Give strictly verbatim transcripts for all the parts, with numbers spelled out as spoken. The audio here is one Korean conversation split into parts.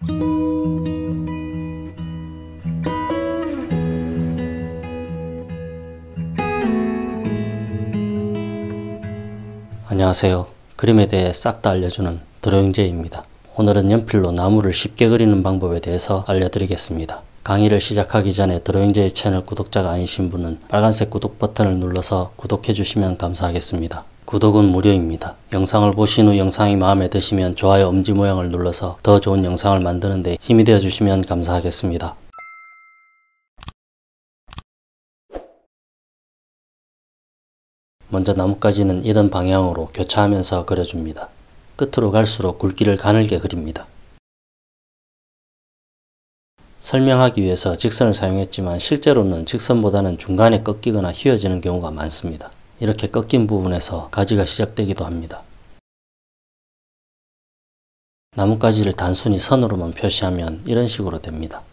안녕하세요. 그림에 대해 싹 다 알려주는 드로잉제이입니다. 오늘은 연필로 나무를 쉽게 그리는 방법에 대해서 알려드리겠습니다. 강의를 시작하기 전에 드로잉제이 채널 구독자가 아니신 분은 빨간색 구독 버튼을 눌러서 구독해 주시면 감사하겠습니다. 구독은 무료입니다. 영상을 보신 후 영상이 마음에 드시면 좋아요 엄지 모양을 눌러서 더 좋은 영상을 만드는 데 힘이 되어 주시면 감사하겠습니다. 먼저 나뭇가지는 이런 방향으로 교차하면서 그려줍니다. 끝으로 갈수록 굵기를 가늘게 그립니다. 설명하기 위해서 직선을 사용했지만 실제로는 직선보다는 중간에 꺾이거나 휘어지는 경우가 많습니다. 이렇게 꺾인 부분에서 가지가 시작되기도 합니다. 나뭇가지를 단순히 선으로만 표시하면 이런 식으로 됩니다.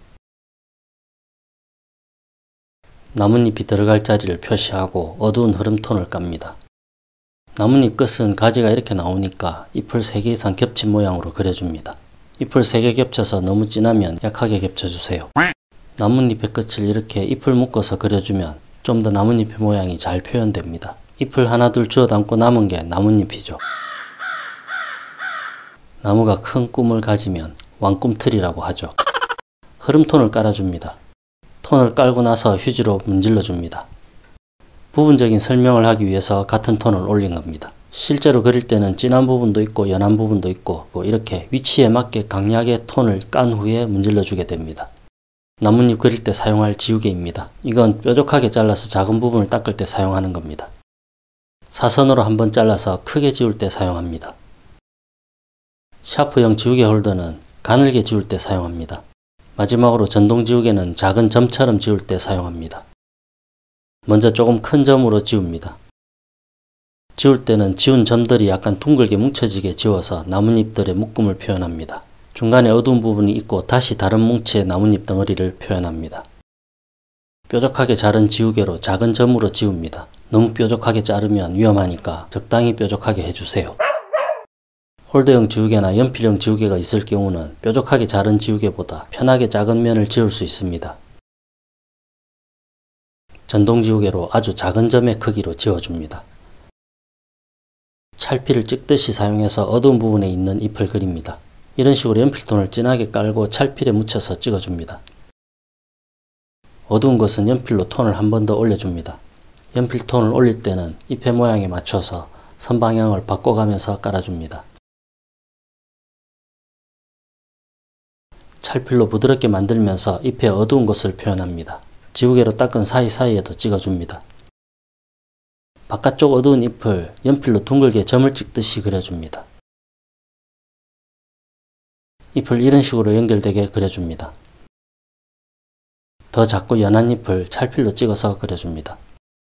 나뭇잎이 들어갈 자리를 표시하고 어두운 흐름톤을 깝니다. 나뭇잎 끝은 가지가 이렇게 나오니까 잎을 세 개 이상 겹친 모양으로 그려줍니다. 잎을 세 개 겹쳐서 너무 진하면 약하게 겹쳐주세요. 나뭇잎의 끝을 이렇게 잎을 묶어서 그려주면 좀 더 나뭇잎의 모양이 잘 표현됩니다. 잎을 하나 둘 주워 담고 남은 게 나뭇잎이죠. 나무가 큰 꿈을 가지면 왕꿈틀이라고 하죠. 흐름톤을 깔아줍니다. 톤을 깔고 나서 휴지로 문질러 줍니다. 부분적인 설명을 하기 위해서 같은 톤을 올린 겁니다. 실제로 그릴 때는 진한 부분도 있고 연한 부분도 있고 이렇게 위치에 맞게 강약의 톤을 깐 후에 문질러 주게 됩니다. 나뭇잎 그릴 때 사용할 지우개입니다. 이건 뾰족하게 잘라서 작은 부분을 닦을 때 사용하는 겁니다. 사선으로 한번 잘라서 크게 지울 때 사용합니다. 샤프형 지우개 홀더는 가늘게 지울 때 사용합니다. 마지막으로 전동 지우개는 작은 점처럼 지울 때 사용합니다. 먼저 조금 큰 점으로 지웁니다. 지울 때는 지운 점들이 약간 둥글게 뭉쳐지게 지워서 나뭇잎들의 묶음을 표현합니다. 중간에 어두운 부분이 있고 다시 다른 뭉치의 나뭇잎 덩어리를 표현합니다. 뾰족하게 자른 지우개로 작은 점으로 지웁니다. 너무 뾰족하게 자르면 위험하니까 적당히 뾰족하게 해주세요. 홀더형 지우개나 연필형 지우개가 있을 경우는 뾰족하게 자른 지우개보다 편하게 작은 면을 지울 수 있습니다. 전동 지우개로 아주 작은 점의 크기로 지워줍니다. 찰피를 찍듯이 사용해서 어두운 부분에 있는 잎을 그립니다. 이런 식으로 연필톤을 진하게 깔고 찰필에 묻혀서 찍어줍니다. 어두운 것은 연필로 톤을 한 번 더 올려줍니다. 연필톤을 올릴 때는 잎의 모양에 맞춰서 선 방향을 바꿔가면서 깔아줍니다. 찰필로 부드럽게 만들면서 잎의 어두운 곳을 표현합니다. 지우개로 닦은 사이사이에도 찍어줍니다. 바깥쪽 어두운 잎을 연필로 둥글게 점을 찍듯이 그려줍니다. 잎을 이런 식으로 연결되게 그려줍니다. 더 작고 연한 잎을 찰필로 찍어서 그려줍니다.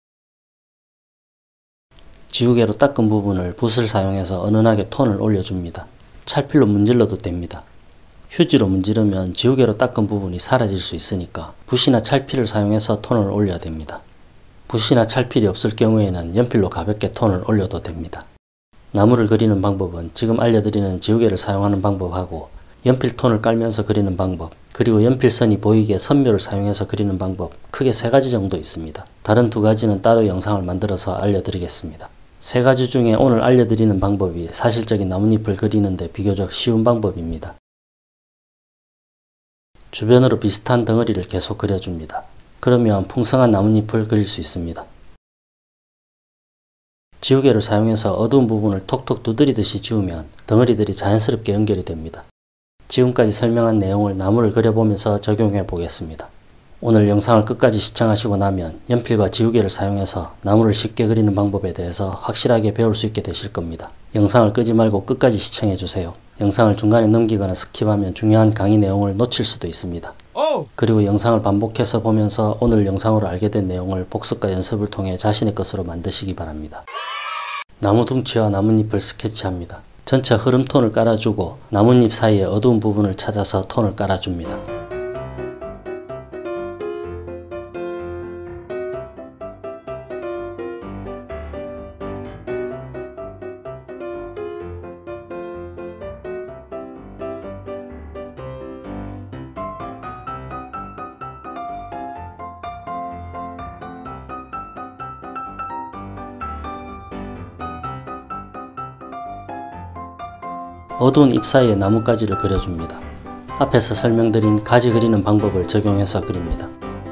지우개로 닦은 부분을 붓을 사용해서 은은하게 톤을 올려줍니다. 찰필로 문질러도 됩니다. 휴지로 문지르면 지우개로 닦은 부분이 사라질 수 있으니까 붓이나 찰필을 사용해서 톤을 올려야 됩니다. 붓이나 찰필이 없을 경우에는 연필로 가볍게 톤을 올려도 됩니다. 나무를 그리는 방법은 지금 알려드리는 지우개를 사용하는 방법하고 연필 톤을 깔면서 그리는 방법, 그리고 연필선이 보이게 선묘를 사용해서 그리는 방법, 크게 세 가지 정도 있습니다. 다른 두 가지는 따로 영상을 만들어서 알려드리겠습니다. 세 가지 중에 오늘 알려드리는 방법이 사실적인 나뭇잎을 그리는데 비교적 쉬운 방법입니다. 주변으로 비슷한 덩어리를 계속 그려줍니다. 그러면 풍성한 나뭇잎을 그릴 수 있습니다. 지우개를 사용해서 어두운 부분을 톡톡 두드리듯이 지우면 덩어리들이 자연스럽게 연결이 됩니다. 지금까지 설명한 내용을 나무를 그려보면서 적용해 보겠습니다. 오늘 영상을 끝까지 시청하시고 나면 연필과 지우개를 사용해서 나무를 쉽게 그리는 방법에 대해서 확실하게 배울 수 있게 되실 겁니다. 영상을 끄지 말고 끝까지 시청해 주세요. 영상을 중간에 넘기거나 스킵하면 중요한 강의 내용을 놓칠 수도 있습니다. 오! 그리고 영상을 반복해서 보면서 오늘 영상으로 알게 된 내용을 복습과 연습을 통해 자신의 것으로 만드시기 바랍니다. 나무 둥치와 나뭇잎을 스케치합니다. 전체 흐름톤을 깔아주고 나뭇잎 사이에 어두운 부분을 찾아서 톤을 깔아줍니다. 어두운 잎 사이에 나뭇가지를 그려줍니다. 앞에서 설명드린 가지 그리는 방법을 적용해서 그립니다.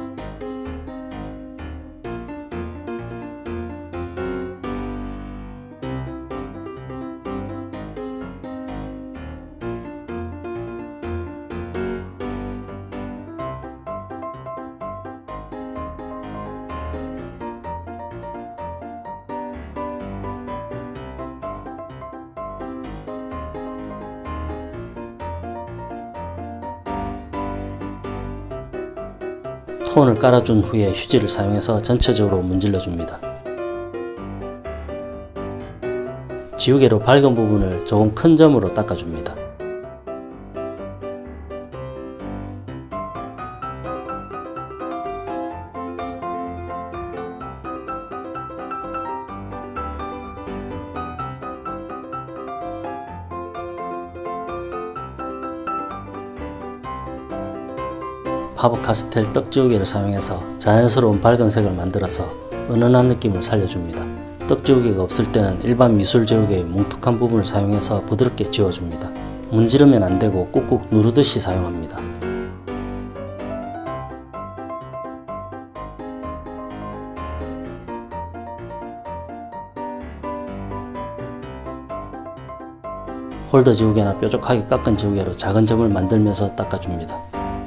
톤을 깔아준 후에 휴지를 사용해서 전체적으로 문질러 줍니다. 지우개로 밝은 부분을 조금 큰 점으로 닦아줍니다. 파버카스텔 떡지우개를 사용해서 자연스러운 밝은 색을 만들어서 은은한 느낌을 살려줍니다. 떡지우개가 없을 때는 일반 미술지우개의 뭉툭한 부분을 사용해서 부드럽게 지워줍니다. 문지르면 안되고 꾹꾹 누르듯이 사용합니다. 홀더 지우개나 뾰족하게 깎은 지우개로 작은 점을 만들면서 닦아줍니다.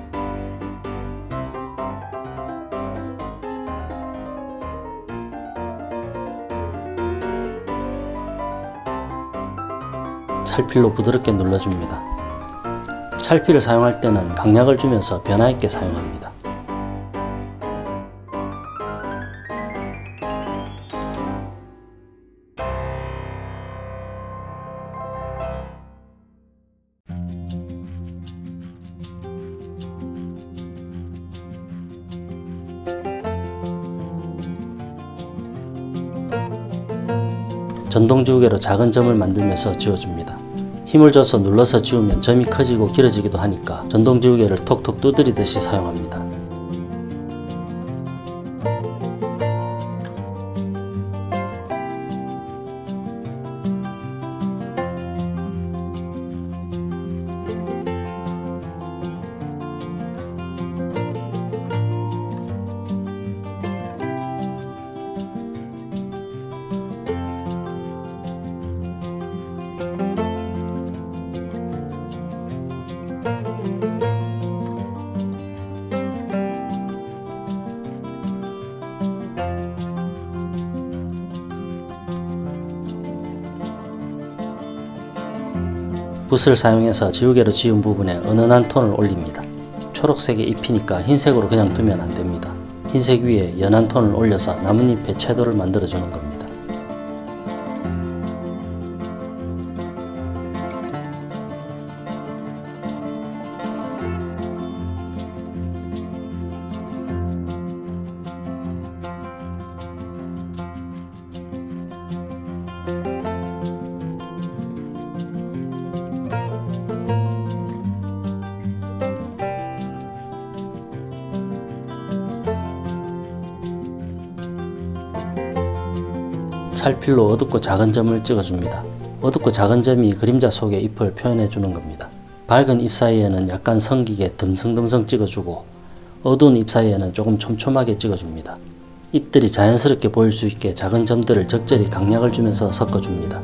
찰필로 부드럽게 눌러줍니다. 찰필을 사용할 때는 강약을 주면서 변화 있게 사용합니다. 전동지우개로 작은 점을 만들면서 지워줍니다. 힘을 줘서 눌러서 지우면 점이 커지고 길어지기도 하니까 전동지우개를 톡톡 두드리듯이 사용합니다. 붓을 사용해서 지우개로 지운 부분에 은은한 톤을 올립니다. 초록색의 잎이니까 흰색으로 그냥 두면 안됩니다. 흰색 위에 연한 톤을 올려서 나뭇잎의 채도를 만들어주는 겁니다. 찰필로 어둡고 작은 점을 찍어줍니다. 어둡고 작은 점이 그림자 속의 잎을 표현해주는 겁니다. 밝은 잎 사이에는 약간 성기게 듬성듬성 찍어주고 어두운 잎 사이에는 조금 촘촘하게 찍어줍니다. 잎들이 자연스럽게 보일 수 있게 작은 점들을 적절히 강약을 주면서 섞어줍니다.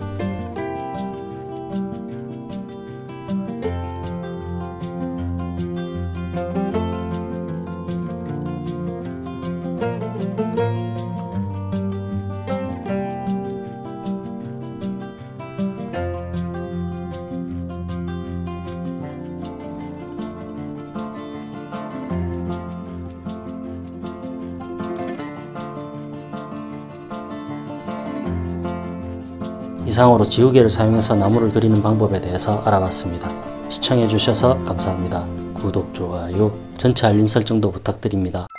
이상으로 지우개를 사용해서 나무를 그리는 방법에 대해서 알아봤습니다. 시청해주셔서 감사합니다. 구독, 좋아요, 전체 알림 설정도 부탁드립니다.